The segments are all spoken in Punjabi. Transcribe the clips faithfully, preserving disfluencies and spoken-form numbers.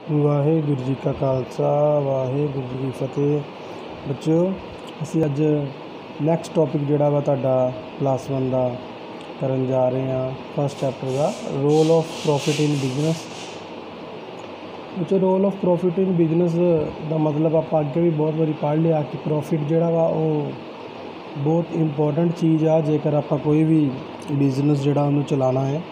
ਵਾਹਿਗੁਰੂ ਜੀ ਕਾ ਖਾਲਸਾ ਵਾਹਿਗੁਰੂ ਜੀ ਕੀ ਫਤਿਹ। ਬੱਚਿਓ, ਅਸੀਂ ਅੱਜ ਨੈਕਸਟ ਟੌਪਿਕ ਜਿਹੜਾ ਵਾ ਤੁਹਾਡਾ ਪਲੱਸ ਵਨ ਦਾ ਕਰਨ ਜਾ ਰਹੇ ਹਾਂ। ਫਸਟ ਚੈਪਟਰ ਦਾ role of profit in business. ਬੱਚੋ, role of profit in business ਦਾ ਮਤਲਬ ਆਪਾਂ ਅੱਗੇ ਵੀ ਬਹੁਤ ਵਾਰੀ ਪੜ੍ਹ ਲਿਆ ਕਿ ਪ੍ਰੋਫਿਟ ਜਿਹੜਾ ਵਾ ਉਹ ਬਹੁਤ ਇੰਪੋਰਟੈਂਟ ਚੀਜ਼ ਆ ਜੇਕਰ ਆਪਾਂ ਕੋਈ ਵੀ ਬਿਜ਼ਨਸ ਜਿਹੜਾ ਉਹਨੂੰ ਚਲਾਉਣਾ ਹੈ।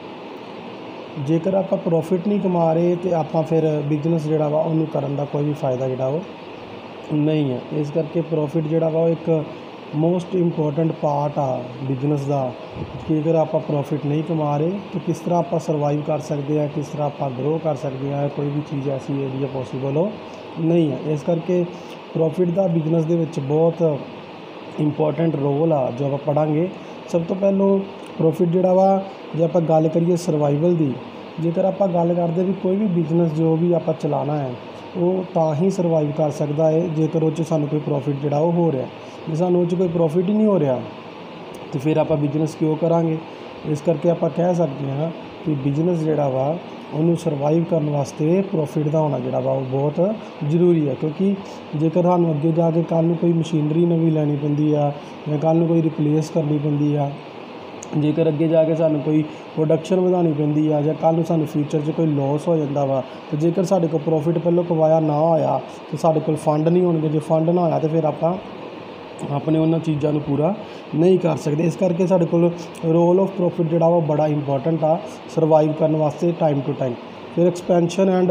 ਜੇਕਰ ਆਪਾਂ ਪ੍ਰੋਫਿਟ ਨਹੀਂ ਕਮਾ ਰਹੇ ਤਾਂ ਆਪਾਂ ਫਿਰ ਬਿਜ਼ਨਸ ਜਿਹੜਾ ਵਾ ਉਹਨੂੰ ਕਰਨ ਦਾ ਕੋਈ ਵੀ ਫਾਇਦਾ ਜਿਹੜਾ ਉਹ ਨਹੀਂ ਹੈ। ਇਸ ਕਰਕੇ ਪ੍ਰੋਫਿਟ ਜਿਹੜਾ ਵਾ ਉਹ ਇੱਕ ਮੋਸਟ ਇੰਪੋਰਟੈਂਟ ਪਾਰਟ ਆ ਬਿਜ਼ਨਸ ਦਾ। ਕਿ ਅਗਰ ਆਪਾਂ ਪ੍ਰੋਫਿਟ ਨਹੀਂ ਕਮਾ ਰਹੇ ਤਾਂ ਕਿਸ ਤਰ੍ਹਾਂ ਆਪਾਂ ਸਰਵਾਈਵ ਕਰ ਸਕਦੇ ਹਾਂ, ਕਿਸ ਤਰ੍ਹਾਂ ਆਪਾਂ ਗਰੋ ਕਰ ਸਕਦੇ ਹਾਂ, ਕੋਈ ਵੀ ਚੀਜ਼ ਐਸੀ ਜਿਹੜੀ ਪੋਸੀਬਲ ਹੋ ਨਹੀਂ ਹੈ। ਇਸ ਕਰਕੇ ਪ੍ਰੋਫਿਟ ਦਾ ਬਿਜ਼ਨਸ ਦੇ ਵਿੱਚ ਬਹੁਤ ਇੰਪੋਰਟੈਂਟ ਰੋਲ ਆ ਜੋ ਆਪਾਂ ਪੜ੍ਹਾਂਗੇ। ਸਭ ਤੋਂ ਪਹਿਲਾਂ ਪ੍ਰੋਫਿਟ ਜਿਹੜਾ ਵਾ, ਜੇ ਆਪਾਂ ਗੱਲ ਕਰੀਏ ਸਰਵਾਈਵਲ ਦੀ, ਜੇਕਰ ਆਪਾਂ ਗੱਲ ਕਰਦੇ ਵੀ ਕੋਈ ਵੀ ਬਿਜ਼ਨਸ ਜੋ ਵੀ ਆਪਾਂ ਚਲਾਉਣਾ ਹੈ ਉਹ ਤਾਂ ਹੀ ਸਰਵਾਈਵ ਕਰ ਸਕਦਾ ਹੈ ਜੇਕਰ ਉਹ 'ਚ ਸਾਨੂੰ ਕੋਈ ਪ੍ਰੋਫਿਟ ਜਿਹੜਾ ਉਹ ਹੋ ਰਿਹਾ। ਜੇ ਸਾਨੂੰ ਉਹ 'ਚ ਕੋਈ ਪ੍ਰੋਫਿਟ ਹੀ ਨਹੀਂ ਹੋ ਰਿਹਾ ਤਾਂ ਫਿਰ ਆਪਾਂ ਬਿਜ਼ਨਸ ਕਿਉਂ ਕਰਾਂਗੇ। ਇਸ ਕਰਕੇ ਆਪਾਂ ਕਹਿ ਸਕਦੇ ਹਾਂ ਕਿ ਬਿਜ਼ਨਸ ਜਿਹੜਾ ਵਾ ਉਹਨੂੰ ਸਰਵਾਈਵ ਕਰਨ ਵਾਸਤੇ ਪ੍ਰੋਫਿਟ ਦਾ ਹੋਣਾ ਜਿਹੜਾ ਵਾ ਉਹ ਬਹੁਤ ਜ਼ਰੂਰੀ ਹੈ। ਕਿਉਂਕਿ ਜੇਕਰ ਸਾਨੂੰ ਅੱਗੇ ਜਾ ਕੇ ਕੱਲ੍ਹ ਨੂੰ ਕੋਈ ਮਸ਼ੀਨਰੀ ਨਵੀਂ ਲੈਣੀ ਪੈਂਦੀ ਆ ਜਾਂ ਕੱਲ੍ਹ ਨੂੰ ਕੋਈ ਰਿਪਲੇਸ ਕਰਨੀ ਪੈਂਦੀ ਆ, ਜੇਕਰ ਅੱਗੇ ਜਾ ਕੇ ਸਾਨੂੰ ਕੋਈ ਪ੍ਰੋਡਕਸ਼ਨ ਵਧਾਉਣੀ ਪੈਂਦੀ ਆ ਜਾਂ ਕੱਲ੍ਹ ਨੂੰ ਸਾਨੂੰ ਫਿਊਚਰ 'ਚ ਕੋਈ ਲੋਸ ਹੋ ਜਾਂਦਾ ਵਾ, ਅਤੇ ਜੇਕਰ ਸਾਡੇ ਕੋਲ ਪ੍ਰੋਫਿਟ ਪਹਿਲਾਂ ਕਮਾਇਆ ਨਾ ਹੋਇਆ ਤਾਂ ਸਾਡੇ ਕੋਲ ਫੰਡ ਨਹੀਂ ਹੋਣਗੇ। ਜੇ ਫੰਡ ਨਾ ਹੋਇਆ ਤਾਂ ਫਿਰ ਆਪਾਂ ਆਪਣੇ ਉਹਨਾਂ ਚੀਜ਼ਾਂ ਨੂੰ ਪੂਰਾ ਨਹੀਂ ਕਰ ਸਕਦੇ। ਇਸ ਕਰਕੇ ਸਾਡੇ ਕੋਲ ਰੋਲ ਆਫ ਪ੍ਰੋਫਿਟ ਜਿਹੜਾ ਉਹ ਬੜਾ ਇੰਪੋਰਟੈਂਟ ਆ ਸਰਵਾਈਵ ਕਰਨ ਵਾਸਤੇ ਟਾਈਮ ਟੂ ਟਾਈਮ। ਫਿਰ ਐਕਸਪੈਂਸ਼ਨ ਐਂਡ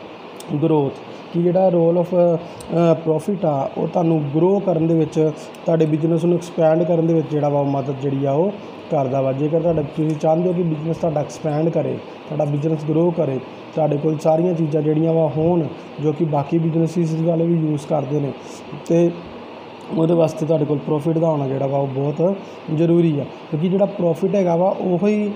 ਗਰੋਥ, ਕਿ ਜਿਹੜਾ ਰੋਲ ਆਫ ਪ੍ਰੋਫਿਟ ਆ ਉਹ ਤੁਹਾਨੂੰ ਗਰੋ ਕਰਨ ਦੇ ਵਿੱਚ, ਤੁਹਾਡੇ ਬਿਜ਼ਨਸ ਨੂੰ ਐਕਸਪੈਂਡ ਕਰਨ ਦੇ ਵਿੱਚ ਜਿਹੜਾ ਵਾ ਉਹ ਮਦਦ ਜਿਹੜੀ ਆ ਉਹ ਕਰਦਾ ਵਾ। ਜੇਕਰ ਤੁਹਾਡਾ ਤੁਸੀਂ ਚਾਹੁੰਦੇ ਹੋ ਕਿ ਬਿਜ਼ਨਸ ਤੁਹਾਡਾ ਐਕਸਪੈਂਡ ਕਰੇ, ਤੁਹਾਡਾ ਬਿਜ਼ਨਸ ਗਰੋ ਕਰੇ, ਤੁਹਾਡੇ ਕੋਲ ਸਾਰੀਆਂ ਚੀਜ਼ਾਂ ਜਿਹੜੀਆਂ ਵਾ ਹੋਣ ਜੋ ਕਿ ਬਾਕੀ ਬਿਜ਼ਨਸਿਸ ਵਾਲੇ ਵੀ ਯੂਜ਼ ਕਰਦੇ ਨੇ, ਅਤੇ ਉਹਦੇ ਵਾਸਤੇ ਤੁਹਾਡੇ ਕੋਲ ਪ੍ਰੋਫਿਟ ਦਾ ਹੋਣਾ ਜਿਹੜਾ ਵਾ ਉਹ ਬਹੁਤ ਜ਼ਰੂਰੀ ਆ। ਕਿਉਂਕਿ ਜਿਹੜਾ ਪ੍ਰੋਫਿਟ ਹੈਗਾ ਵਾ ਉਹ ਹੀ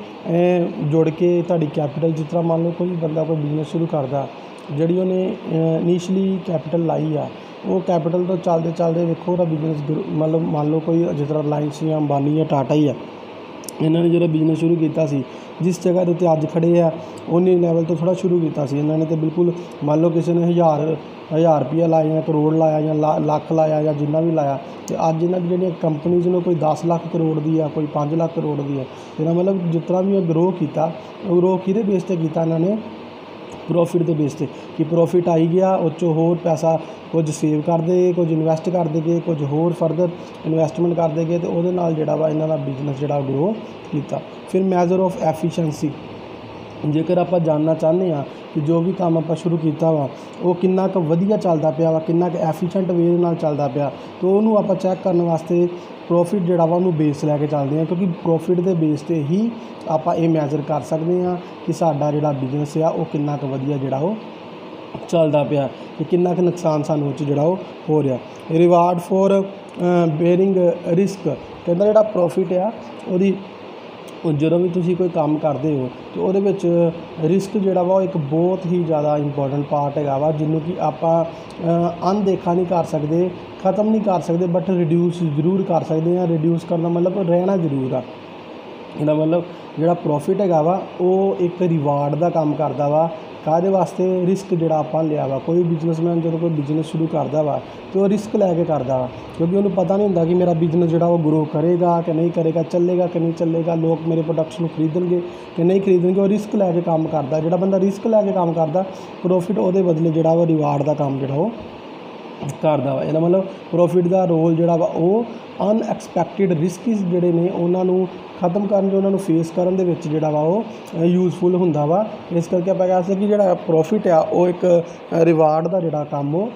ਜੁੜ ਕੇ ਤੁਹਾਡੀ ਕੈਪੀਟਲ, ਜਿਸ ਤਰ੍ਹਾਂ ਮੰਨ ਲਓ ਕੋਈ ਬੰਦਾ ਕੋਈ ਬਿਜ਼ਨਸ ਸ਼ੁਰੂ ਕਰਦਾ, ਜਿਹੜੀ ਉਹਨੇ ਇਨੀਸ਼ੀਅਲੀ ਕੈਪੀਟਲ ਲਾਈ ਆ, ਉਹ ਕੈਪੀਟਲ ਤੋਂ ਚੱਲਦੇ ਚੱਲਦੇ ਵੇਖੋ ਉਹਦਾ ਬਿਜ਼ਨਸ ਮਤਲਬ ਮੰਨ ਲਓ ਕੋਈ ਜਿਸ ਤਰ੍ਹਾਂ ਰਿਲਾਇੰਸ ਜਾਂ ਅੰਬਾਨੀ ਜਾਂ ਟਾਟਾ ਹੀ ਆ, ਇਹਨਾਂ ਨੇ ਜਿਹੜਾ ਬਿਜ਼ਨਸ ਸ਼ੁਰੂ ਕੀਤਾ ਸੀ ਜਿਸ ਜਗ੍ਹਾ ਦੇ ਉੱਤੇ ਅੱਜ ਖੜ੍ਹੇ ਆ ਉਨੀ ਲੈਵਲ ਤੋਂ ਥੋੜ੍ਹਾ ਸ਼ੁਰੂ ਕੀਤਾ ਸੀ ਇਹਨਾਂ ਨੇ। ਤਾਂ ਬਿਲਕੁਲ ਮੰਨ ਲਓ ਕਿਸੇ ਨੇ ਹਜ਼ਾਰ ਹਜ਼ਾਰ ਰੁਪਈਆ ਲਾਇਆ ਜਾਂ ਕਰੋੜ ਲਾਇਆ ਜਾਂ ਲਾ ਲੱਖ ਲਾਇਆ ਜਾਂ ਜਿੰਨਾ ਵੀ ਲਾਇਆ, ਅਤੇ ਅੱਜ ਇਹਨਾਂ ਦੀ ਜਿਹੜੀਆਂ ਕੰਪਨੀਜ਼ ਨੂੰ ਕੋਈ ਦਸ ਲੱਖ ਕਰੋੜ ਦੀ ਆ, ਕੋਈ ਪੰਜ ਲੱਖ ਕਰੋੜ ਦੀ ਆ। ਇਹਦਾ ਮਤਲਬ ਜਿਸ ਤਰ੍ਹਾਂ ਵੀ ਉਹ ਗਰੋ ਕੀਤਾ, ਉਹ ਗਰੋ ਕਿਹਦੇ ਬੇਸ 'ਤੇ ਕੀਤਾ ਇਹਨਾਂ ਨੇ, ਪ੍ਰੋਫਿਟ ਦੇ ਬੇਸ 'ਤੇ। ਕਿ ਪ੍ਰੋਫਿਟ ਆਈ ਗਿਆ, ਉਹ 'ਚੋਂ ਹੋਰ ਪੈਸਾ ਕੁਝ ਸੇਵ ਕਰਦੇ ਗਏ, ਕੁਝ ਇਨਵੈਸਟ ਕਰਦੇ ਗਏ, ਕੁਝ ਹੋਰ ਫਰਦਰ ਇਨਵੈਸਟਮੈਂਟ ਕਰਦੇ ਗਏ, ਅਤੇ ਉਹਦੇ ਨਾਲ ਜਿਹੜਾ ਵਾ ਇਹਨਾਂ ਦਾ ਬਿਜ਼ਨਸ ਜਿਹੜਾ ਗਰੋ ਕੀਤਾ। ਫਿਰ ਮੈਜ਼ਰ ਆਫ ਐਫੀਸ਼ੀਐਂਸੀ, ਜੇਕਰ ਆਪਾਂ ਜਾਣਨਾ ਚਾਹੁੰਦੇ ਹਾਂ ਕਿ ਜੋ ਵੀ ਕੰਮ ਆਪਾਂ ਸ਼ੁਰੂ ਕੀਤਾ ਵਾ ਉਹ ਕਿੰਨਾ ਕੁ ਵਧੀਆ ਚੱਲਦਾ ਪਿਆ ਵਾ, ਕਿੰਨਾ ਕੁ ਐਫੀਸ਼ੀਐਂਟ ਵੇ ਨਾਲ ਚੱਲਦਾ ਪਿਆ, ਤਾਂ ਉਹਨੂੰ ਆਪਾਂ ਚੈੱਕ ਕਰਨ ਵਾਸਤੇ ਪ੍ਰੋਫਿਟ ਜਿਹੜਾ ਵਾ ਉਹਨੂੰ ਬੇਸ ਲੈ ਕੇ ਚੱਲਦੇ ਹਾਂ। ਕਿਉਂਕਿ ਪ੍ਰੋਫਿਟ ਦੇ ਬੇਸ 'ਤੇ ਹੀ ਆਪਾਂ ਇਹ ਮੈਜ਼ਰ ਕਰ ਸਕਦੇ ਹਾਂ ਕਿ ਸਾਡਾ ਜਿਹੜਾ ਬਿਜ਼ਨਸ ਆ ਉਹ ਕਿੰਨਾ ਕੁ ਵਧੀਆ ਜਿਹੜਾ ਉਹ ਚੱਲਦਾ ਪਿਆ, ਕਿ ਕਿੰਨਾ ਕੁ ਨੁਕਸਾਨ ਸਾਨੂੰ ਉਹ 'ਚ ਜਿਹੜਾ ਉਹ ਹੋ ਰਿਹਾ। ਰਿਵਾਰਡ ਫੋਰ ਬੇਅਰਿੰਗ ਰਿਸਕ, ਕਹਿੰਦਾ ਜਿਹੜਾ ਪ੍ਰੋਫਿਟ ਆ ਉਹਦੀ, ਜਦੋਂ ਵੀ ਤੁਸੀਂ ਕੋਈ ਕੰਮ ਕਰਦੇ ਹੋ ਤਾਂ ਉਹਦੇ ਵਿੱਚ ਰਿਸਕ ਜਿਹੜਾ ਵਾ ਉਹ ਇੱਕ ਬਹੁਤ ਹੀ ਜ਼ਿਆਦਾ ਇੰਪੋਰਟੈਂਟ ਪਾਰਟ ਹੈਗਾ ਵਾ, ਜਿਹਨੂੰ ਕਿ ਆਪਾਂ ਅਣਦੇਖਾ ਨਹੀਂ ਕਰ ਸਕਦੇ, ਖ਼ਤਮ ਨਹੀਂ ਕਰ ਸਕਦੇ, ਬਟ ਰਿਡਿਊਸ ਜ਼ਰੂਰ ਕਰ ਸਕਦੇ ਹਾਂ। ਰਿਡਿਊਸ ਕਰਨ ਦਾ ਮਤਲਬ ਰਹਿਣਾ ਜ਼ਰੂਰ ਆ। ਇਹਦਾ ਮਤਲਬ ਜਿਹੜਾ ਪ੍ਰੋਫਿਟ ਹੈਗਾ ਵਾ ਉਹ ਇੱਕ ਰਿਵਾਰਡ ਦਾ ਕੰਮ ਕਰਦਾ ਵਾ। ਕਾਹਦੇ ਵਾਸਤੇ? ਰਿਸਕ ਜਿਹੜਾ ਆਪਾਂ ਲਿਆ ਵਾ। ਕੋਈ ਬਿਜ਼ਨਸਮੈਨ ਜਦੋਂ ਕੋਈ ਬਿਜ਼ਨਸ ਸ਼ੁਰੂ ਕਰਦਾ ਵਾ ਤਾਂ ਉਹ ਰਿਸਕ ਲੈ ਕੇ ਕਰਦਾ ਵਾ, ਕਿਉਂਕਿ ਉਹਨੂੰ ਪਤਾ ਨਹੀਂ ਹੁੰਦਾ ਕਿ ਮੇਰਾ ਬਿਜ਼ਨਸ ਜਿਹੜਾ ਉਹ ਗਰੋ ਕਰੇਗਾ ਕਿ ਨਹੀਂ ਕਰੇਗਾ, ਚੱਲੇਗਾ ਕਿ ਨਹੀਂ ਚੱਲੇਗਾ, ਲੋਕ ਮੇਰੇ ਪ੍ਰੋਡਕਟਸ ਨੂੰ ਖਰੀਦਣਗੇ ਕਿ ਨਹੀਂ ਖਰੀਦਣਗੇ। ਉਹ ਰਿਸਕ ਲੈ ਕੇ ਕੰਮ ਕਰਦਾ। ਜਿਹੜਾ ਬੰਦਾ ਰਿਸਕ ਲੈ ਕੇ ਕੰਮ ਕਰਦਾ, ਪ੍ਰੋਫਿਟ ਉਹਦੇ ਬਦਲੇ ਜਿਹੜਾ ਉਹ ਰਿਵਾਰਡ ਦਾ ਕੰਮ ਜਿਹੜਾ ਉਹ ਕਰਦਾ ਵਾ। ਇਹਦਾ ਮਤਲਬ ਪ੍ਰੋਫਿਟ ਦਾ ਰੋਲ ਜਿਹੜਾ ਵਾ ਉਹ ਅਨਐਕਸਪੈਕਟਿਡ ਰਿਸਕਸ ਜਿਹੜੇ ਨੇ ਉਹਨਾਂ ਨੂੰ ਖਤਮ ਕਰਨ 'ਚ, ਉਹਨਾਂ ਨੂੰ ਫੇਸ ਕਰਨ ਦੇ ਵਿੱਚ ਜਿਹੜਾ ਵਾ ਉਹ ਯੂਜ਼ਫੁਲ ਹੁੰਦਾ ਵਾ। ਇਸ ਕਰਕੇ ਆਪਾਂ ਕਹਿ ਸਕਦੇ ਕਿ ਜਿਹੜਾ ਪ੍ਰੋਫਿਟ ਆ ਉਹ ਇੱਕ ਰਿਵਾਰਡ ਦਾ ਜਿਹੜਾ ਕੰਮ ਉਹ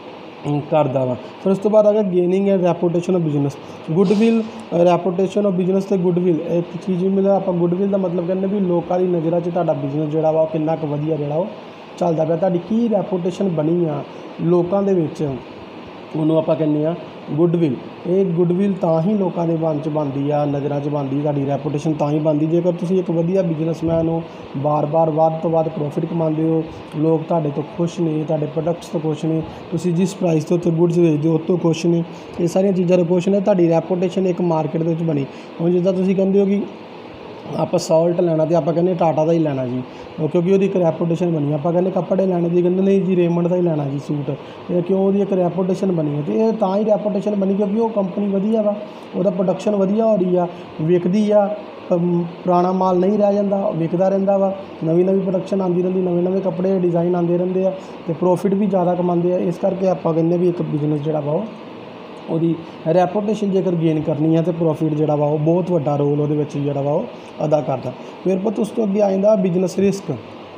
ਕਰਦਾ ਵਾ। ਫਿਰ ਉਸ ਤੋਂ ਬਾਅਦ ਆ ਗਿਆ gaining and reputation of business. Goodwill, reputation of business ਅਤੇ ਗੁੱਡਵਿਲ ਇੱਕ ਚੀਜ਼ ਮਿਲਿਆ। ਆਪਾਂ ਗੁੱਡਵਿਲ ਦਾ ਮਤਲਬ ਕਹਿੰਦੇ ਵੀ ਲੋਕਾਂ ਦੀ ਨਜ਼ਰਾਂ 'ਚ ਤੁਹਾਡਾ ਬਿਜ਼ਨਸ ਜਿਹੜਾ ਵਾ ਉਹ ਕਿੰਨਾ ਕੁ ਵਧੀਆ ਜਿਹੜਾ ਉਹ ਚੱਲਦਾ ਪਿਆ, ਤੁਹਾਡੀ ਕੀ ਰੈਪੂਟੇਸ਼ਨ ਬਣੀ ਆ ਲੋਕਾਂ ਦੇ ਵਿੱਚ, ਉਹਨੂੰ ਆਪਾਂ ਕਹਿੰਦੇ ਹਾਂ ਗੁੱਡਵਿਲ। ਇਹ ਗੁੱਡਵਿਲ ਤਾਂ ਹੀ ਲੋਕਾਂ ਦੇ ਮਨ 'ਚ ਬਣਦੀ ਆ, ਨਜ਼ਰਾਂ 'ਚ ਬਣਦੀ, ਤੁਹਾਡੀ ਰੈਪੂਟੇਸ਼ਨ ਤਾਂ ਹੀ ਬਣਦੀ ਜੇਕਰ ਤੁਸੀਂ ਇੱਕ ਵਧੀਆ ਬਿਜ਼ਨਸਮੈਨ ਹੋ, ਬਾਰ-ਬਾਰ ਵੱਧ ਤੋਂ ਵੱਧ ਪ੍ਰੋਫਿਟ ਕਮਾਉਂਦੇ ਹੋ, ਲੋਕ ਤੁਹਾਡੇ ਤੋਂ ਖੁਸ਼ ਨੇ, ਤੁਹਾਡੇ ਪ੍ਰੋਡਕਟਸ ਤੋਂ ਖੁਸ਼ ਨੇ, ਤੁਸੀਂ ਜਿਸ ਪ੍ਰਾਈਸ 'ਤੇ ਉੱਥੇ ਗੁੱਡਸ ਵੇਚਦੇ ਹੋ ਉਹ ਤੋਂ ਖੁਸ਼ ਨੇ, ਇਹ ਸਾਰੀਆਂ ਚੀਜ਼ਾਂ ਤੋਂ ਖੁਸ਼ ਨੇ, ਤੁਹਾਡੀ ਰੈਪੂਟੇਸ਼ਨ ਇੱਕ ਮਾਰਕੀਟ ਦੇ ਵਿੱਚ ਬਣੀ। ਹੁਣ ਜਿੱਦਾਂ ਤੁਸੀਂ ਕਹਿੰਦੇ ਹੋ ਕਿ ਆਪਾਂ ਸਾਲਟ ਲੈਣਾ ਤੇ ਆਪਾਂ ਕਹਿੰਦੇ ਟਾਟਾ ਦਾ ਹੀ ਲੈਣਾ ਜੀ, ਕਿਉਂਕਿ ਉਹਦੀ ਇੱਕ ਰੈਪੂਟੇਸ਼ਨ ਬਣੀ। ਆਪਾਂ ਕਹਿੰਦੇ ਕੱਪੜੇ ਲੈਣੇ ਦੀ ਕਹਿੰਦੇ ਨਹੀਂ ਜੀ ਰੇਮੰਡ ਦਾ ਹੀ ਲੈਣਾ ਜੀ ਸੂਟ, ਇਹ ਕਿਉਂ ਉਹਦੀ ਇੱਕ ਰੈਪੂਟੇਸ਼ਨ ਬਣੀ ਹੈ। ਅਤੇ ਇਹ ਤਾਂ ਹੀ ਰੈਪੂਟੇਸ਼ਨ ਬਣੀ ਕਿਉਂਕਿ ਉਹ ਕੰਪਨੀ ਵਧੀਆ ਵਾ, ਉਹਦਾ ਪ੍ਰੋਡਕਸ਼ਨ ਵਧੀਆ ਹੋ ਰਹੀ ਆ, ਵਿਕਦੀ ਆ, ਪੁਰਾਣਾ ਮਾਲ ਨਹੀਂ ਰਹਿ ਜਾਂਦਾ, ਵਿਕਦਾ ਰਹਿੰਦਾ ਵਾ, ਨਵੀਂ ਨਵੀਂ ਪ੍ਰੋਡਕਸ਼ਨ ਆਉਂਦੀ ਰਹਿੰਦੀ, ਨਵੇਂ ਨਵੇਂ ਕੱਪੜੇ ਡਿਜ਼ਾਈਨ ਆਉਂਦੇ ਰਹਿੰਦੇ ਆ ਅਤੇ ਪ੍ਰੋਫਿਟ ਵੀ ਜ਼ਿਆਦਾ ਕਮਾਉਂਦੇ ਆ। ਇਸ ਕਰਕੇ ਆਪਾਂ ਕਹਿੰਦੇ ਵੀ ਇੱਕ ਬਿਜ਼ਨਸ ਜਿਹੜਾ ਵਾ ਉਹ ਉਹਦੀ ਰੈਪੂਟੇਸ਼ਨ ਜੇਕਰ ਗੇਨ ਕਰਨੀ ਹੈ ਤਾਂ ਪ੍ਰੋਫਿਟ ਜਿਹੜਾ ਵਾ ਉਹ ਬਹੁਤ ਵੱਡਾ ਰੋਲ ਉਹਦੇ ਵਿੱਚ ਜਿਹੜਾ ਵਾ ਉਹ ਅਦਾ ਕਰਦਾ। ਫਿਰ ਪੁੱਤ ਉਸ ਤੋਂ ਅੱਗੇ ਆ ਜਾਂਦਾ ਬਿਜ਼ਨਸ ਰਿਸਕ।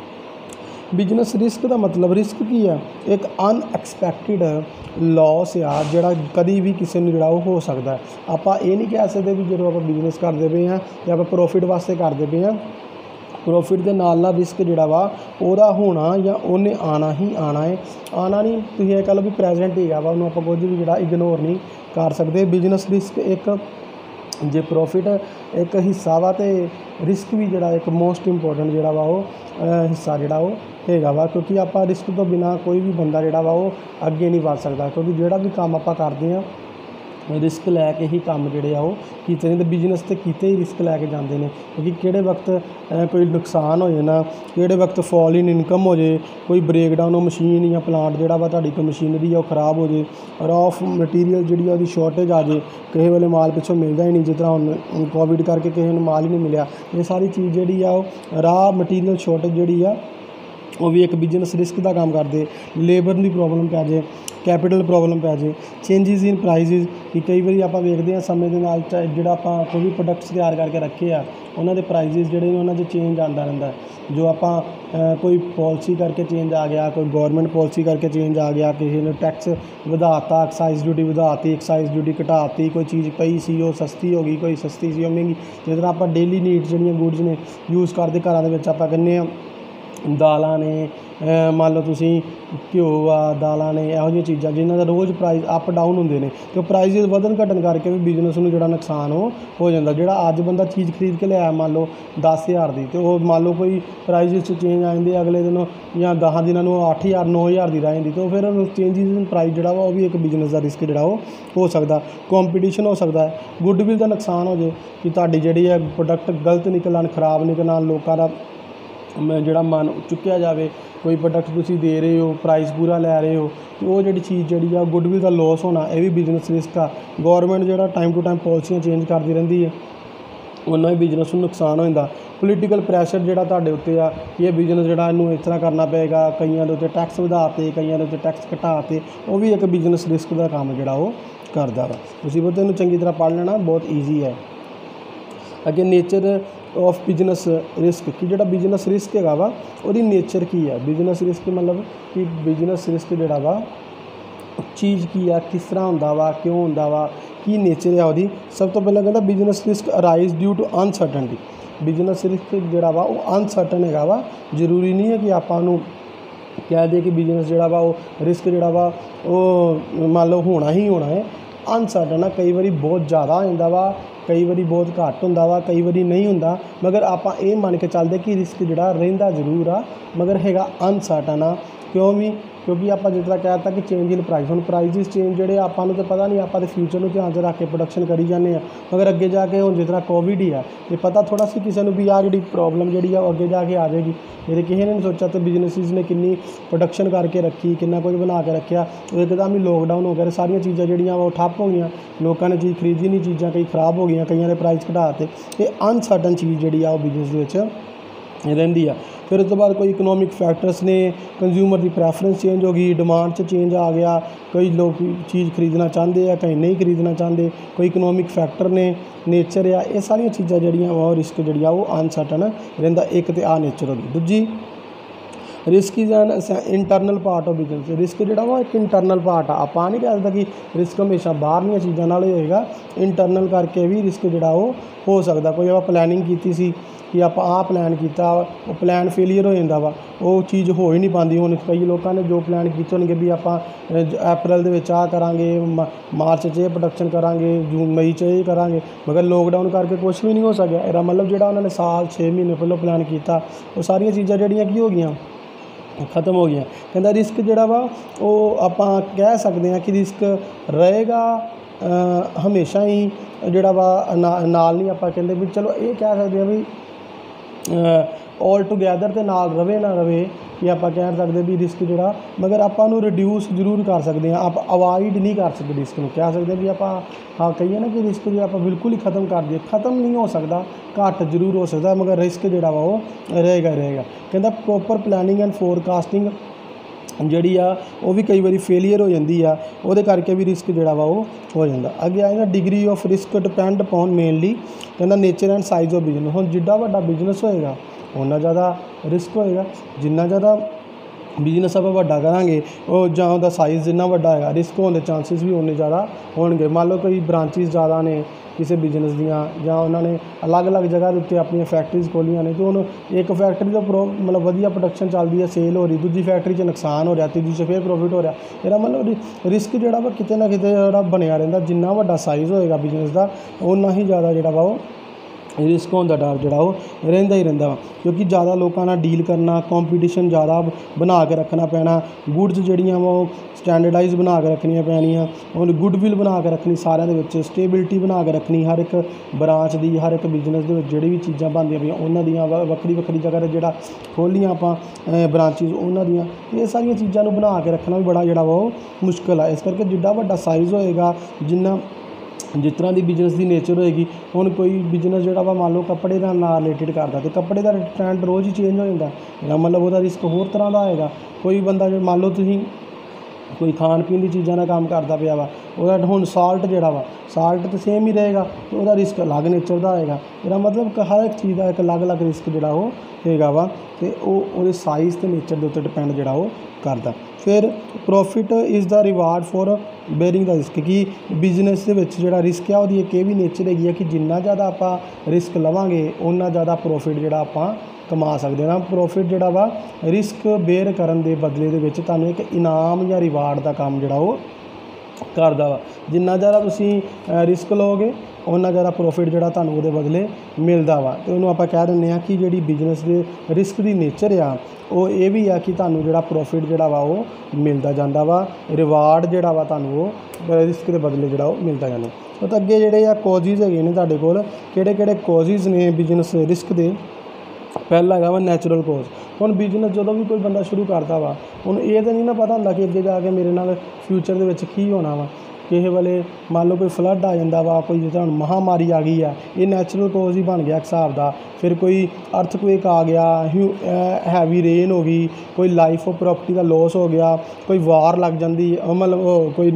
ਬਿਜ਼ਨਸ ਰਿਸਕ ਦਾ ਮਤਲਬ ਰਿਸਕ ਕੀ ਆ? ਇੱਕ ਅਨਐਕਸਪੈਕਟਿਡ ਲੋਸ ਆ ਜਿਹੜਾ ਕਦੀ ਵੀ ਕਿਸੇ ਨੂੰ ਜਿਹੜਾ ਉਹ ਹੋ ਸਕਦਾ। ਆਪਾਂ ਇਹ ਨਹੀਂ ਕਹਿ ਸਕਦੇ ਵੀ ਜਦੋਂ ਆਪਾਂ ਬਿਜ਼ਨਸ ਕਰਦੇ ਪਏ ਹਾਂ ਜਾਂ ਆਪਾਂ ਪ੍ਰੋਫਿਟ ਵਾਸਤੇ ਕਰਦੇ ਪਏ ਹਾਂ, ਪ੍ਰੋਫਿਟ ਦੇ ਨਾਲ ਨਾਲ ਰਿਸਕ ਜਿਹੜਾ ਵਾ ਉਹਦਾ ਹੋਣਾ ਜਾਂ ਉਹਨੇ ਆਉਣਾ ਹੀ ਆਉਣਾ ਹੈ। ਆਉਣਾ ਨਹੀਂ, ਤੁਸੀਂ ਇਹ ਕਹਿ ਲਓ ਵੀ ਪ੍ਰੈਜੈਂਟ ਹੈਗਾ ਵਾ, ਉਹਨੂੰ ਆਪਾਂ ਕੁਝ ਵੀ ਜਿਹੜਾ ਇਗਨੋਰ ਨਹੀਂ ਕਰ ਸਕਦੇ। ਬਿਜ਼ਨਸ ਰਿਸਕ ਇੱਕ ਜੇ ਪ੍ਰੋਫਿਟ ਇੱਕ ਹਿੱਸਾ ਵਾ ਅਤੇ ਰਿਸਕ ਵੀ ਜਿਹੜਾ ਇੱਕ ਮੋਸਟ ਇੰਪੋਰਟੈਂਟ ਜਿਹੜਾ ਵਾ ਉਹ ਹਿੱਸਾ ਜਿਹੜਾ ਉਹ ਹੈਗਾ ਵਾ, ਕਿਉਂਕਿ ਆਪਾਂ ਰਿਸਕ ਤੋਂ ਬਿਨਾਂ ਕੋਈ ਵੀ ਬੰਦਾ ਜਿਹੜਾ ਵਾ ਉਹ ਅੱਗੇ ਨਹੀਂ ਵੱਧ ਸਕਦਾ। ਕਿਉਂਕਿ ਜਿਹੜਾ ਵੀ ਕੰਮ ਆਪਾਂ ਕਰਦੇ ਹਾਂ ਰਿਸਕ ਲੈ ਕੇ ਹੀ ਕੰਮ ਜਿਹੜੇ ਆ ਉਹ ਕੀਤੇ ਨੇ, ਅਤੇ ਬਿਜ਼ਨਸ 'ਤੇ ਕੀਤੇ ਹੀ ਰਿਸਕ ਲੈ ਕੇ ਜਾਂਦੇ ਨੇ। ਕਿਉਂਕਿ ਕਿਹੜੇ ਵਕਤ ਕੋਈ ਨੁਕਸਾਨ ਹੋ ਜਾਣਾ, ਕਿਹੜੇ ਵਕਤ ਫਾਲ ਇਨ ਇਨਕਮ ਹੋ ਜੇ, ਕੋਈ ਬ੍ਰੇਕਡਾਊਨ ਹੋ ਮਸ਼ੀਨ ਜਾਂ ਪਲਾਂਟ ਜਿਹੜਾ ਵਾ ਤੁਹਾਡੀ ਕੋਈ ਮਸ਼ੀਨਰੀ ਆ ਉਹ ਖ਼ਰਾਬ ਹੋ ਜੇ, ਰॉ ਮਟੀਰੀਅਲ ਜਿਹੜੀ ਆ ਉਹਦੀ ਸ਼ਾਰਟੇਜ ਆ ਜੇ, ਕਿਸੇ ਵੇਲੇ ਮਾਲ ਪਿੱਛੋਂ ਮਿਲਦਾ ਹੀ ਨਹੀਂ, ਜਿਸ ਤਰ੍ਹਾਂ ਹੁਣ ਕੋਵਿਡ ਕਰਕੇ ਕਿਸੇ ਨੂੰ ਮਾਲ ਹੀ ਨਹੀਂ ਮਿਲਿਆ। ਇਹ ਸਾਰੀ ਚੀਜ਼ ਜਿਹੜੀ ਆ ਉਹ ਰਾਹ ਮਟੀਰੀਅਲ ਸ਼ਾਰਟੇਜ ਜਿਹੜੀ ਆ ਉਹ ਵੀ ਇੱਕ ਬਿਜ਼ਨਸ ਰਿਸਕ ਦਾ ਕੰਮ ਕਰਦੇ। ਲੇਬਰ ਦੀ ਪ੍ਰੋਬਲਮ ਪੈ ਜੇ, ਕੈਪੀਟਲ ਪ੍ਰੋਬਲਮ ਪੈ ਜੇ, ਚੇਂਜਿਸ ਇਨ ਪ੍ਰਾਈਸਿਸ ਕਿ ਕਈ ਵਾਰੀ ਆਪਾਂ ਵੇਖਦੇ ਹਾਂ ਸਮੇਂ ਦੇ ਨਾਲ ਜਿਹੜਾ ਆਪਾਂ ਕੋਈ ਵੀ ਪ੍ਰੋਡਕਟਸ ਤਿਆਰ ਕਰਕੇ ਰੱਖੇ ਆ ਉਹਨਾਂ ਦੇ ਪ੍ਰਾਈਸਿਸ ਜਿਹੜੇ ਨੇ ਉਹਨਾਂ 'ਚ ਚੇਂਜ ਆਉਂਦਾ ਰਹਿੰਦਾ। ਜੋ ਆਪਾਂ ਕੋਈ ਪੋਲਿਸੀ ਕਰਕੇ ਚੇਂਜ ਆ ਗਿਆ, ਕੋਈ ਗੌਰਮੈਂਟ ਪੋਲਿਸੀ ਕਰਕੇ ਚੇਂਜ ਆ ਗਿਆ, ਕਿਸੇ ਨੇ ਟੈਕਸ ਵਧਾਤਾ, ਐਕਸਾਈਜ਼ ਡਿਊਟੀ ਵਧਾਤੀ, ਐਕਸਾਈਜ਼ ਡਿਊਟੀ ਘਟਾਤੀ, ਕੋਈ ਚੀਜ਼ ਪਈ ਸੀ ਉਹ ਸਸਤੀ ਹੋ ਗਈ, ਕੋਈ ਸਸਤੀ ਸੀ ਉਹ ਮਹਿੰਗੀ। ਜਿਸ ਤਰ੍ਹਾਂ ਆਪਾਂ ਡੇਲੀ ਨੀਡਸ ਜਿਹੜੀਆਂ ਗੁੱਡਸ ਨੇ ਯੂਜ਼ ਕਰਦੇ ਘਰਾਂ ਦੇ ਵਿੱਚ, ਆਪਾਂ ਕਹਿੰਦੇ ਹਾਂ ਦਾਲਾਂ ਨੇ, ਮੰਨ ਲਓ ਤੁਸੀਂ ਘਿਓ ਆ, ਦਾਲਾਂ ਨੇ, ਇਹੋ ਜਿਹੀਆਂ ਚੀਜ਼ਾਂ ਜਿਨ੍ਹਾਂ ਦਾ ਰੋਜ਼ ਪ੍ਰਾਈਸ ਅਪ ਡਾਊਨ ਹੁੰਦੇ ਨੇ, ਅਤੇ ਉਹ ਪ੍ਰਾਈਸਿਸ ਵਧਣ ਘਟਣ ਕਰਕੇ ਵੀ ਬਿਜ਼ਨਸ ਨੂੰ ਜਿਹੜਾ ਨੁਕਸਾਨ ਉਹ ਹੋ ਜਾਂਦਾ। ਜਿਹੜਾ ਅੱਜ ਬੰਦਾ ਚੀਜ਼ ਖਰੀਦ ਕੇ ਲਿਆਇਆ ਮੰਨ ਲਓ ਦਸ ਹਜ਼ਾਰ ਦੀ, ਅਤੇ ਉਹ ਮੰਨ ਲਓ ਕੋਈ ਪ੍ਰਾਈਸਿਸ 'ਚ ਚੇਂਜ ਆ ਜਾਂਦੇ ਅਗਲੇ ਦਿਨ ਜਾਂ ਦਸਾਂ ਦਿਨਾਂ ਨੂੰ ਅੱਠ ਹਜ਼ਾਰ ਨੌ ਹਜ਼ਾਰ ਦੀ ਰਹਿ ਜਾਂਦੀ, ਅਤੇ ਉਹ ਫਿਰ ਚੇਂਜਿਸ ਇਨ ਪ੍ਰਾਈਸ ਜਿਹੜਾ ਵਾ ਉਹ ਵੀ ਇੱਕ ਬਿਜ਼ਨਸ ਦਾ ਰਿਸਕ ਜਿਹੜਾ ਉਹ ਹੋ ਸਕਦਾ। ਕੰਪੀਟੀਸ਼ਨ ਹੋ ਸਕਦਾ ਹੈ, ਗੁੱਡਵਿਲ ਦਾ ਨੁਕਸਾਨ ਹੋ ਜੇ ਕਿ ਤੁਹਾਡੀ ਜਿਹੜੀ ਹੈ ਪ੍ਰੋਡਕਟ ਗਲਤ ਨਿਕਲ ਆਉਣ, ਖਰਾਬ ਨਿਕਲ ਆਉਣ, ਲੋਕਾਂ ਦਾ ਜਿਹੜਾ ਮਨ ਚੁੱਕਿਆ ਜਾਵੇ। ਕੋਈ ਪ੍ਰੋਡਕਟ ਤੁਸੀਂ ਦੇ ਰਹੇ ਹੋ, ਪ੍ਰਾਈਸ ਪੂਰਾ ਲੈ ਰਹੇ ਹੋ, ਅਤੇ ਉਹ ਜਿਹੜੀ ਚੀਜ਼ ਜਿਹੜੀ ਆ ਗੁੱਡਵਿਲ ਦਾ ਲੋਸ ਹੋਣਾ, ਇਹ ਵੀ ਬਿਜ਼ਨਸ ਰਿਸਕ ਆ। ਗੌਰਮੈਂਟ ਜਿਹੜਾ ਟਾਈਮ ਟੂ ਟਾਈਮ ਪੋਲਿਸੀਆਂ ਚੇਂਜ ਕਰਦੀ ਰਹਿੰਦੀ ਹੈ, ਉਹਨਾਂ ਵੀ ਬਿਜ਼ਨਸ ਨੂੰ ਨੁਕਸਾਨ ਹੋ ਜਾਂਦਾ। ਪੋਲੀਟੀਕਲ ਪ੍ਰੈਸ਼ਰ ਜਿਹੜਾ ਤੁਹਾਡੇ ਉੱਤੇ ਆ ਕਿ ਇਹ ਬਿਜ਼ਨਸ ਜਿਹੜਾ ਇਹਨੂੰ ਇਸ ਤਰ੍ਹਾਂ ਕਰਨਾ ਪਏਗਾ, ਕਈਆਂ ਦੇ ਉੱਤੇ ਟੈਕਸ ਵਧਾਤੇ, ਕਈਆਂ ਦੇ ਉੱਤੇ ਟੈਕਸ ਘਟਾਤੇ, ਉਹ ਵੀ ਇੱਕ ਬਿਜ਼ਨਸ ਰਿਸਕ ਦਾ ਕੰਮ ਜਿਹੜਾ ਉਹ ਕਰਦਾ ਵਾ। ਤੁਸੀਂ ਬਹੁਤ ਇਹਨੂੰ ਚੰਗੀ ਤਰ੍ਹਾਂ ਪੜ੍ਹ ਲੈਣਾ, ਬਹੁਤ ਈਜ਼ੀ ਹੈ। ਅੱਗੇ ਨੇਚਰ ਆਫ ਬਿਜ਼ਨਸ ਰਿਸਕ ਕਿ ਜਿਹੜਾ ਬਿਜ਼ਨਸ ਰਿਸਕ ਹੈਗਾ ਵਾ ਉਹਦੀ ਨੇਚਰ ਕੀ ਹੈ। ਬਿਜ਼ਨਸ ਰਿਸਕ ਮਤਲਬ ਕਿ ਬਿਜ਼ਨਸ ਰਿਸਕ ਜਿਹੜਾ ਵਾ ਚੀਜ਼ ਕੀ ਆ, ਕਿਸ ਤਰ੍ਹਾਂ ਹੁੰਦਾ ਵਾ, ਕਿਉਂ ਹੁੰਦਾ ਵਾ, ਕੀ ਨੇਚਰ ਆ ਉਹਦੀ। ਸਭ ਤੋਂ ਪਹਿਲਾਂ ਕਹਿੰਦਾ business risk arise due to uncertainty. Business risk ਜਿਹੜਾ ਵਾ ਉਹ ਅਨਸਰਟਨ ਹੈਗਾ ਵਾ। ਜ਼ਰੂਰੀ ਨਹੀਂ ਹੈ ਕਿ ਆਪਾਂ ਉਹਨੂੰ ਕਹਿ ਦਈਏ ਕਿ ਬਿਜ਼ਨਸ ਜਿਹੜਾ ਵਾ ਉਹ ਰਿਸਕ ਜਿਹੜਾ ਵਾ ਉਹ ਮੰਨ ਲਓ ਹੋਣਾ ਹੀ ਹੋਣਾ ਹੈ। ਅਨਸਰਟਨ ਆ, ਕਈ ਵਾਰੀ ਬਹੁਤ ਜ਼ਿਆਦਾ ਹੋ ਜਾਂਦਾ ਵਾ, ਕਈ ਵਾਰੀ ਬਹੁਤ ਘੱਟ ਹੁੰਦਾ ਵਾ, ਕਈ ਵਾਰੀ ਨਹੀਂ ਹੁੰਦਾ। ਮਗਰ ਆਪਾਂ ਇਹ ਮੰਨ ਕੇ ਚੱਲਦੇ ਕਿ ਰਿਸਕ ਜਿਹੜਾ ਰਹਿੰਦਾ ਜ਼ਰੂਰ ਆ, ਮਗਰ ਹੈਗਾ ਅਨਸਰਟਨ ਆ। ਕਿਉਂ ਵੀ? ਕਿਉਂਕਿ ਆਪਾਂ ਜਿਸ ਤਰ੍ਹਾਂ ਕਹਿ ਦਿੱਤਾ ਕਿ ਚੇਂਜ ਇਨ ਪ੍ਰਾਈਸ, ਹੁਣ ਪ੍ਰਾਈਸਿਸ ਚੇਂਜ ਜਿਹੜੇ ਆਪਾਂ ਨੂੰ ਤਾਂ ਪਤਾ ਨਹੀਂ, ਆਪਾਂ ਤਾਂ ਫਿਊਚਰ ਨੂੰ ਧਿਆਨ 'ਚ ਰੱਖ ਕੇ ਪ੍ਰੋਡਕਸ਼ਨ ਕਰੀ ਜਾਂਦੇ ਹਾਂ। ਮਗਰ ਅੱਗੇ ਜਾ ਕੇ ਹੁਣ ਜਿਸ ਤਰ੍ਹਾਂ ਕੋਵਿਡ ਹੀ ਆ, ਇਹ ਪਤਾ ਥੋੜ੍ਹਾ ਸੀ ਕਿਸੇ ਨੂੰ ਵੀ ਆਹ ਜਿਹੜੀ ਪ੍ਰੋਬਲਮ ਜਿਹੜੀ ਆ ਉਹ ਅੱਗੇ ਜਾ ਕੇ ਆ ਜਾਏਗੀ। ਮੇਰੇ ਕਿਸੇ ਨੇ ਨਹੀਂ ਸੋਚਿਆ, ਅਤੇ ਬਿਜ਼ਨਸਿਸ ਨੇ ਕਿੰਨੀ ਪ੍ਰੋਡਕਸ਼ਨ ਕਰਕੇ ਰੱਖੀ, ਕਿੰਨਾ ਕੁਝ ਬਣਾ ਕੇ ਰੱਖਿਆ, ਉਹ ਇੱਕਦਮ ਹੀ ਲੋਕਡਾਊਨ ਹੋ ਗਿਆ, ਸਾਰੀਆਂ ਚੀਜ਼ਾਂ ਜਿਹੜੀਆਂ ਉਹ ਠੱਪ ਹੋ ਗਈਆਂ, ਲੋਕਾਂ ਨੇ ਚੀਜ਼ ਖਰੀਦੀ ਨਹੀਂ, ਚੀਜ਼ਾਂ ਕਈ ਖਰਾਬ ਹੋ ਗਈਆਂ, ਕਈਆਂ ਦੇ ਪ੍ਰਾਈਸ ਘਟਾ ਦਿੱਤੇ। ਇਹ ਅਨਸਰਟਨ ਚੀਜ਼ ਜਿਹੜੀ ਆ ਉਹ ਬਿਜ਼ਨਸ ਦੇ ਵਿੱਚ ਰਹਿੰਦੀ ਆ। ਫਿਰ ਉਸ ਤੋਂ ਬਾਅਦ ਕੋਈ ਇਕਨੋਮਿਕ ਫੈਕਟਰਸ ਨੇ, ਕੰਜ਼ਿਊਮਰ ਦੀ ਪ੍ਰੈਫਰੈਂਸ ਚੇਂਜ ਹੋ ਗਈ, ਡਿਮਾਂਡ 'ਚ ਚੇਂਜ ਆ ਗਿਆ, ਕਈ ਲੋਕ ਚੀਜ਼ ਖਰੀਦਣਾ ਚਾਹੁੰਦੇ ਆ, ਕਈ ਨਹੀਂ ਖਰੀਦਣਾ ਚਾਹੁੰਦੇ, ਕੋਈ ਇਕਨੋਮਿਕ ਫੈਕਟਰ ਨੇ, ਨੇਚਰ ਆ। ਇਹ ਸਾਰੀਆਂ ਚੀਜ਼ਾਂ ਜਿਹੜੀਆਂ ਉਹ ਰਿਸਕ ਜਿਹੜੀ ਆ ਉਹ ਅਨਸਰਟਨ ਰਹਿੰਦਾ। ਇੱਕ ਤਾਂ ਆ ਨੇਚਰ ਹੋ ਗਈ। ਦੂਜੀ risk is an internal part of business. Risk ਜਿਹੜਾ ਵਾ ਇੱਕ ਇੰਟਰਨਲ ਪਾਰਟ ਆ। ਆਪਾਂ ਨਹੀਂ ਕਹਿ ਸਕਦੇ ਕਿ ਰਿਸਕ ਹਮੇਸ਼ਾ ਬਾਹਰਲੀਆਂ ਚੀਜ਼ਾਂ ਨਾਲ ਹੀ ਹੋਏਗਾ, ਇੰਟਰਨਲ ਕਰਕੇ ਵੀ ਰਿਸਕ ਜਿਹੜਾ ਉਹ ਹੋ ਸਕਦਾ। ਕੋਈ ਆਪਾਂ ਪਲੈਨਿੰਗ ਕੀਤੀ ਸੀ ਕਿ ਆਪਾਂ ਆਹ ਪਲਾਨ ਕੀਤਾ, ਉਹ ਪਲਾਨ ਫੇਲੀਅਰ ਹੋ ਜਾਂਦਾ ਵਾ, ਉਹ ਚੀਜ਼ ਹੋ ਹੀ ਨਹੀਂ ਪਾਉਂਦੀ। ਹੁਣ ਕਈ ਲੋਕਾਂ ਨੇ ਜੋ ਪਲਾਨ ਕੀਤੇ ਹੋਣਗੇ ਵੀ ਆਪਾਂ ਅਪ੍ਰੈਲ ਦੇ ਵਿੱਚ ਆਹ ਕਰਾਂਗੇ, ਮਾਰਚ 'ਚ ਇਹ ਪ੍ਰੋਡਕਸ਼ਨ ਕਰਾਂਗੇ, ਜੂਨ ਮਈ 'ਚ ਇਹ ਕਰਾਂਗੇ, ਮਗਰ ਲੋਕਡਾਊਨ ਕਰਕੇ ਕੁਛ ਵੀ ਨਹੀਂ ਹੋ ਸਕਿਆ। ਇਹਦਾ ਮਤਲਬ ਜਿਹੜਾ ਉਹਨਾਂ ਨੇ ਸਾਲ ਛੇ ਮਹੀਨੇ ਪਹਿਲਾਂ ਪਲਾਨ ਕੀਤਾ, ਉਹ ਸਾਰੀਆਂ ਚੀਜ਼ਾਂ ਜਿਹੜੀਆਂ ਕੀ ਹੋ ਗਈਆਂ, ਖਤਮ ਹੋ ਗਈਆਂ। ਕਹਿੰਦਾ ਰਿਸਕ ਜਿਹੜਾ ਵਾ ਉਹ ਆਪਾਂ ਕਹਿ ਸਕਦੇ ਹਾਂ ਕਿ ਰਿਸਕ ਰਹੇਗਾ ਹਮੇਸ਼ਾ ਹੀ ਜਿਹੜਾ ਵਾ ਨਾ ਨਾਲ ਨਹੀਂ। ਆਪਾਂ ਕਹਿੰਦੇ ਵੀ ਚਲੋ ਇਹ ਕਹਿ ਸਕਦੇ ਹਾਂ ਵੀ ऑल टुगैदर तो नाल रवे ना रवे कि आप कह सकते भी रिस्क जोड़ा, मगर आपू रिड्यूस जरूर कर सकते हैं, आप अवॉइड नहीं कर सकते रिस्क में। कह सकते भी आप हाँ कहिए ना कि रिस्क जो आप बिल्कुल ही खत्म कर दिए, खत्म नहीं हो सकता, घट जरूर हो सकता, मगर रिस्क जोड़ा वा वो रहेगा रहेगा। कहता प्रॉपर प्लैनिंग एंड फोरकास्टिंग जी आ वो भी कई बार फेलीयर हो जाती है, वो करके भी रिस्क जोड़ा वा वो हो जाता। अगे आए ना degree of risk depend upon mainly कहना nature and size of business. हुण जिड्डा वड्डा बिजनेस होएगा उन्ना ज़्यादा रिस्क होएगा, जिन्ना ज़्यादा बिजनेस आप वड्डा करांगे वो जां उहदा साइज़ जिन्ना वड्डा होएगा रिस्क होने के चांसिस भी उन्ने ज़्यादा होणगे। मान लो कोई ब्रांचिस ज़्यादा ने किसी बिजनेस दियां जां उन्होंने अलग अलग जगह के उत्ते अपनी फैक्ट्रीज खोलियां ने, तो हुण एक फैक्ट्री तो प्रो मतलब वधिया प्रोडक्शन चलदी है, सेल हो रही, दूजी फैक्ट्री च नुकसान हो रहा, तीजी च फिर प्रॉफिट हो रहा। इहदा मतलब रिस्क जिहड़ा वा किते ना किते जिहड़ा बनिया रहिंदा। जिन्ना वड्डा साइज़ होएगा बिजनेस दा उन्ना ही ज़्यादा जिहड़ा वा रिस्क होने का डर जोड़ा वो रहिंदा ही रहिंदा वा, क्योंकि ज़्यादा लोगों नाल डील करना, कॉम्पीटिशन ज़्यादा बना के रखना पैना, गुड्स जड़ियाँ वो स्टैंडर्डाइज बना के रखनियां पैनियां, और गुडविल बना के रखनी सारे दे विच, स्टेबिलिटी बना के रखनी हर एक ब्रांच की, हर एक बिजनेस के जिहड़ी भी चीज़ां बनदियां पियां उन्हां दियां वक्री वक्री जगह ते जिहड़ा खोलियां आपां ब्रांचिज उन्हां दियां, ये सारियां चीज़ां नूं बना के रखना भी बड़ा जिहड़ा वा ओह मुश्किल है। इस करके जिड्डा वड्डा साइज़ होएगा, जिन्ना जिस तरह की बिजनेस की नेचर होएगी, हुण कोई बिजनेस जोड़ा वा मान लो कपड़े का नाल रिलेटिड करता तो कपड़े का ट्रेंड रोज़ ही चेंज हो जाता है, मतलब वह रिस्क होर तरह का होएगा। कोई बंदा जो मान लो तुसीं कोई खाण पीण की चीज़ों का काम करता पिया वा, वह हुण साल्ट जोड़ा वा साल्ट तो सेम ही रहेगा, तो वह रिस्क अलग नेचर का होएगा। मेरा मतलब हर एक चीज़ का एक अलग अलग रिस्क जोड़ा वो होएगा वा, तो साइज़ तो नेचर के उत्ते डिपेंड जोड़ा वो करता। फिर profit is the reward for bearing the risk, कि बिजनेस के जोड़ा रिस्क है वो एक भी नेचर हैगी कि जिन्ना ज़्यादा आप रिस्क लवांगे उन्ना ज़्यादा प्रॉफिट जोड़ा आप कमा सकते हैं। प्रॉफिट जोड़ा वा रिस्क बेयर करन दे बदले दे विच तुहानूं एक इनाम या रिवार्ड का काम जोड़ा वो करदा वा। जिन्ना ज़्यादा तुसीं रिस्क लोगे उन्ना ज़्यादा प्रॉफिट जोड़ा तुहानूं उहदे बदले मिलदा वा। तो उहनूं आपां कह दिंदे आ कि जिहड़ी बिजनेस दे रिस्क दी नेचर आ वो ये भी आ कि तुहानूं जिहड़ा प्रॉफिट जोड़ा वा वो मिलदा जांदा वा, रिवार्ड जोड़ा वा तुहानूं वो रिस्क के बदले जोड़ा वो मिलदा जांदा। तो अगे जिहड़े आ कॉजिज हैगे ने तुहाडे कोल, किहड़े किहड़े कॉजिज ने बिजनेस रिस्क दे। पहला है वा नैचुरल कॉज। हुण बिजनेस जो भी कोई बंदा शुरू करता वा हुण ये तो नहीं ना पता होंदा कि अगे जाके मेरे नाल फ्यूचर दे विच की होना वा। किसी वेले मान लो कोई फ्लड आ जाता वा, कोई जिस हुण महामारी आ गई है, ये नैचुरल कॉज ही बन गया एक हिसाब का। फिर कोई अर्थक्वेक आ गया, हैवी रेन हो गई, कोई लाइफ ऑफ प्रॉपर्टी का लॉस हो गया, कोई वार लग जाती, मतलब कोई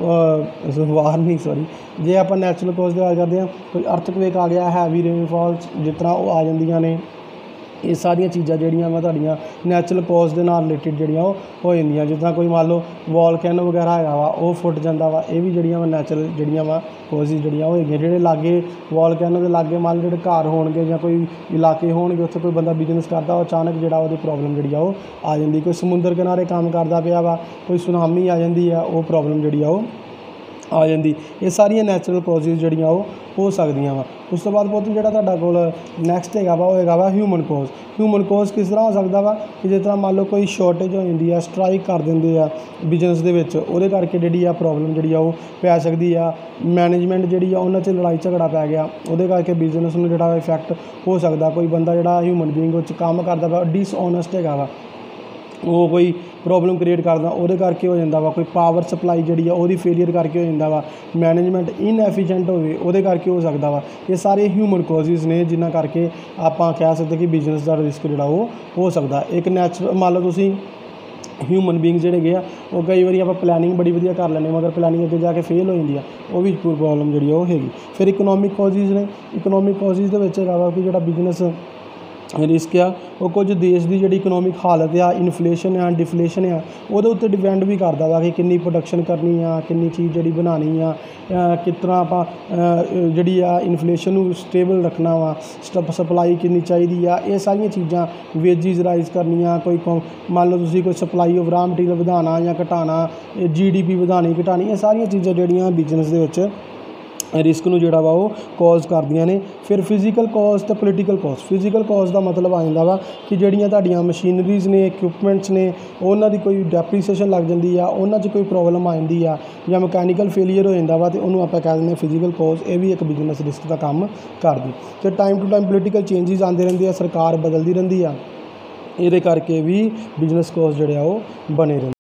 वार नहीं सॉरी जे आप नैचुरल कॉज की गल करते हैं, कोई अर्थक्वेक आ गया, हैवी रेनफॉल जिस तरह वो आ जांदियां ने, ये सारिया चीज़ां जिहड़ियां वा तुहाडीआं नैचुरल कॉज दे नाल रिलेटिड जिहड़ियां वो हो जांदियां। जिस तरह कोई मान लो वॉलकैनो वगैरह हैगा वा वो फुट जांदा वा, ये भी जिहड़ियां वा नैचुरल जिहड़ियां वा कॉजिज जिहड़ियां हो गईयां। जिहड़े लागे वॉलकैनो दे लागे मान लो जिहड़े घर होणगे जां कोई इलाके होणगे उत्थे कोई बंदा बिजनेस करदा, अचानक जिहड़ा ओहदी प्रॉब्लम जिहड़ी आ वो आ जांदी। कोई समुंदर किनारे काम करदा पिया वा, कोई सुनामी आ जांदी है, वो प्रॉब्लम जिहड़ी आ वो आ जाती। ये सारिया नैचुरल कॉजिज जिहड़ियां वो हो सकदियां वा। उस तो बाद पुत्त जिहड़ा तुहाडा कोल नैक्सट हैगा वा होएगा वा ह्यूमन कॉज। ह्यूमन कॉज किस तरह हो सकदा वा कि जिस तरह मान लो कोई शॉर्टेज हो जाती है, स्ट्राइक कर देंदे आ बिजनेस दे विच, ओहदे करके जिहड़ी आ प्रॉब्लम जिहड़ी आ वो पै सकदी आ। मैनेजमेंट जिहड़ी आ उन्हां च लड़ाई झगड़ा पै गया, ओहदे करके बिजनेस नूं जिहड़ा इफैक्ट हो सकदा। कोई बंदा जिहड़ा ह्यूमन बीइंग विच कम्म करदा वा डिसऑनैस्ट हैगा वा, वो कोई प्रॉब्लम क्रिएट करदा, ਉਹਦੇ ਕਰਕੇ ਹੋ ਜਾਂਦਾ ਵਾ। कोई पावर सप्लाई ਜਿਹੜੀ ਆ ਉਹਦੀ ਫੇਲੀਅਰ ਕਰਕੇ ਹੋ ਜਾਂਦਾ ਵਾ। मैनेजमेंट इनएफिशिएंट ਹੋਵੇ ਉਹਦੇ ਕਰਕੇ ਹੋ ਸਕਦਾ ਵਾ। ਇਹ ਸਾਰੇ ਹਿਊਮਨ ਕੌਜ਼ਿਸ ਨੇ ਜਿਨ੍ਹਾਂ ਕਰਕੇ ਆਪਾਂ ਕਹਿ ਸਕਦੇ ਕਿ ਬਿਜ਼ਨਸ ਦਾ ਰਿਸਕ ਜਿਹੜਾ ਉਹ ਹੋ ਸਕਦਾ। ਇੱਕ ਨੈਚੁਰਲ ਮੰਨ ਲਓ ਤੁਸੀਂ ਹਿਊਮਨ ਬੀਇੰਗ ਜਿਹੜੇ ਹੈਗੇ ਆ ਉਹ ਕਈ ਵਾਰੀ ਆਪਾਂ ਪਲੈਨਿੰਗ ਬੜੀ ਵਧੀਆ ਕਰ ਲੈਂਦੇ, ਮਗਰ ਪਲੈਨਿੰਗ ਅੱਗੇ ਜਾ ਕੇ ਫੇਲ ਹੋ ਜਾਂਦੀ ਆ, ਉਹ ਵੀ ਪ੍ਰੋਬਲਮ ਜਿਹੜੀ ਉਹ ਹੈਗੀ। ਫਿਰ ਇਕਨੋਮਿਕ ਕੌਜ਼ਿਸ ਨੇ। ਇਕਨੋਮਿਕ ਕੌਜ਼ਿਸ ਦੇ ਵਿੱਚ ਹੈਗਾ ਵਾ ਕਿ ਜਿਹੜਾ ਬਿਜ਼ਨਸ रिस्क आ वो कुछ देश की जी इकनॉमिक हालत आ, इनफ्लेशन आ, डिफलेशन आ, वो उत्ते डिपेंड भी करता वा कि कितनी प्रोडक्शन करनी आ, कितनी चीज़ जी बनानी आ, किस तरह आप जी इनफ्लेशन स्टेबल रखना वा, सप्लाई कितनी चाहिए आ, ये सारिया चीज़ां वेजिज राइज करनिया। कोई मान लो तुसीं कोई सप्लाई ऑफ रॉ मटीरियल बढ़ाना या घटाना, जी डी पी बढ़ानी घटानी, ये सारिया चीज़ां जिहड़ियां बिजनेस दे विच ਰਿਸਕ ਨੂੰ ਜਿਹੜਾ ਵਾ ਉਹ ਕੌਜ਼ ਕਰਦੀਆਂ ਨੇ। ਫਿਰ ਫਿਜ਼ੀਕਲ ਕੌਜ਼ ਅਤੇ ਪੋਲੀਟੀਕਲ ਕੌਜ਼। ਫਿਜ਼ੀਕਲ ਕੌਜ਼ ਦਾ ਮਤਲਬ ਆ ਜਾਂਦਾ ਵਾ ਕਿ ਜਿਹੜੀਆਂ ਤੁਹਾਡੀਆਂ ਮਸ਼ੀਨਰੀਜ਼ ਨੇ, ਇਕਵਿਪਮੈਂਟਸ ਨੇ, ਉਹਨਾਂ ਦੀ ਕੋਈ ਡੈਪਰੀਸੀਏਸ਼ਨ ਲੱਗ ਜਾਂਦੀ ਆ, ਉਹਨਾਂ 'ਚ ਕੋਈ ਪ੍ਰੋਬਲਮ ਆ ਜਾਂਦੀ ਆ, ਜਾਂ ਮਕੈਨੀਕਲ ਫੇਲੀਅਰ ਹੋ ਜਾਂਦਾ ਵਾ, ਅਤੇ ਉਹਨੂੰ ਆਪਾਂ ਕਹਿ ਦਿੰਦੇ ਹਾਂ ਫਿਜ਼ੀਕਲ ਕੌਜ਼। ਇਹ ਵੀ ਇੱਕ ਬਿਜ਼ਨਸ ਰਿਸਕ ਦਾ ਕੰਮ ਕਰਦੀ। ਅਤੇ time to time political changes ਆਉਂਦੇ ਰਹਿੰਦੇ ਆ, ਸਰਕਾਰ ਬਦਲਦੀ ਰਹਿੰਦੀ ਆ, ਇਹਦੇ ਕਰਕੇ ਵੀ ਬਿਜ਼ਨਸ ਕੌਜ਼ ਜਿਹੜੇ ਆ ਉਹ ਬਣੇ ਰਹਿੰਦੇ।